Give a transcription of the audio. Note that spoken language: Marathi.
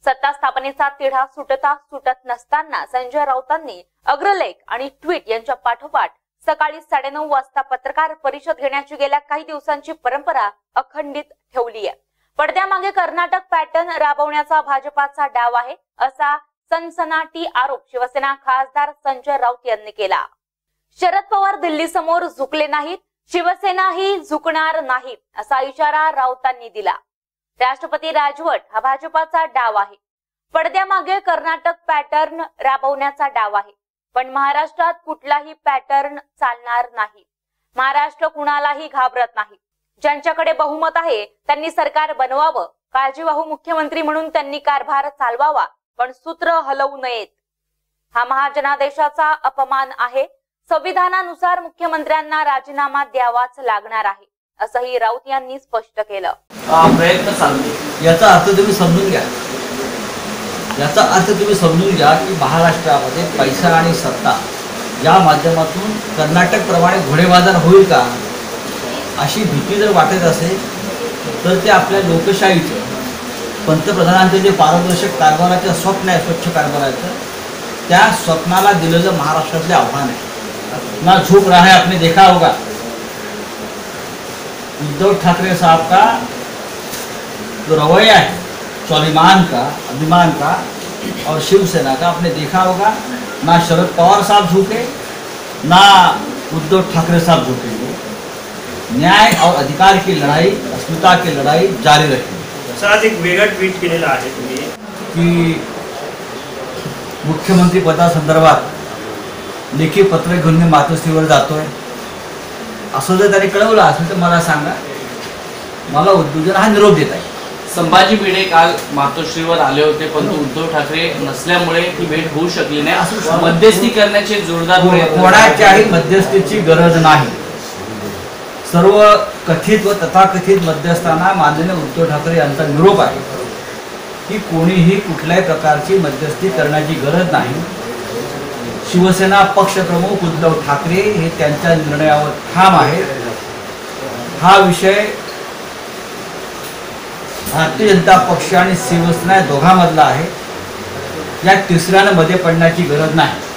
सत्ता स्थापनेचा तिढा सुटत नसताना संजय राऊतांनी अग्रलेख आणि ट्विट यांच्या पाठोपाठ सकाळी 9:30 वाजता पत्रकार परिषद घेण्याची गेल्या काही दिवसांची परंपरा अखंडित ठेवली आहे। पडद्यामागे कर्नाटक पॅटर्न राबवण्याचा भाजपाचा डाव आहे, असा सनसनाटी आरोप शिवसेना खासदार संजय राऊत यांनी केला। शरद पवार दिल्ली समोर झुकले नाहीत, शिवसेनाही झुकणार नाही असा इशारा राऊतांनी दिला। राष्ट्रपती राजवट हा भाजपाचा डाव आहे। पडद्यामागे कर्नाटक पॅटर्न राबवण्याचा डाव आहे, पण महाराष्ट्रात कुठलाही पॅटर्न चालणार नाही। महाराष्ट्र कुणालाही घाबरत नाही। ज्यांच्याकडे बहुमत आहे त्यांनी सरकार बनवावं, काळजीवाहू मुख्यमंत्री म्हणून त्यांनी कारभार चालवावा, पण सूत्र हलवू नयेत। हा महाजनादेशाचा अपमान आहे। संविधानानुसार मुख्यमंत्र्यांना राजीनामा द्यावाच लागणार आहे, असंही राऊत यांनी स्पष्ट केलं। प्रयत्न चालले याचा अर्थ तुम्ही समजून घ्या। याचा अर्थ तुम्ही समजून घ्या की महाराष्ट्रामध्ये पैसा आणि सत्ता या माध्यमातून कर्नाटक प्रमाणे घोडेबाजार होईल का, अशी भीती जर वाटत असेल तर ते आपल्या लोकशाहीचं, पंतप्रधानांचं जे पारदर्शक कारभाराचं स्वप्न आहे, स्वच्छ कारभाराचं, त्या स्वप्नाला दिलेलं महाराष्ट्रातले आव्हान आहे। ना झुक रहा है, आपने देखा होगा उद्धव ठाकरे साहब का जो रवैया है स्वाभिमान का, अभिमान का और शिवसेना का, आपने देखा होगा ना शरद पवार साहब झुके ना उद्धव ठाकरे साहब झुकेंगे। न्याय और अधिकार की लड़ाई, अस्मिता की लड़ाई जारी रहेगी। सर, आज एक वेगळा ट्वीट केलेला आहे तुम्ही की मुख्यमंत्री पदासंदर्भात लेखी पत्र घेऊन मी मातोश्रीवर जातोय असं जर त्यांनी कळवलं असेल तर मला सांगा, मला उद्धवजन हा निरोप देत आहे। संभाजी भिडे काल मातोश्रीवर आले होते, परंतु उद्धव ठाकरे नसल्यामुळे ही भेट होऊ शकली नाही। मध्यस्थी करण्याचे जोरदार प्रयत्न, कोणाच्याही मध्यस्थीची गरज नाही। सर्व कथित व तथाकथित मध्यस्थांना माननीय उद्धव ठाकरे यांचा निरोप आहे की कोणीही कुठल्याही प्रकारची मध्यस्थी करण्याची गरज नाही। शिवसेना पक्षप्रमुख उद्धव ठाकरे हे त्यांच्या निर्णयावर ठाम आहेत। हा विषय भारतीय जनता पक्ष आणि शिवसेना दोघांमधला आहे। या तिसऱ्यानं मध्ये पडण्याची गरज नाही।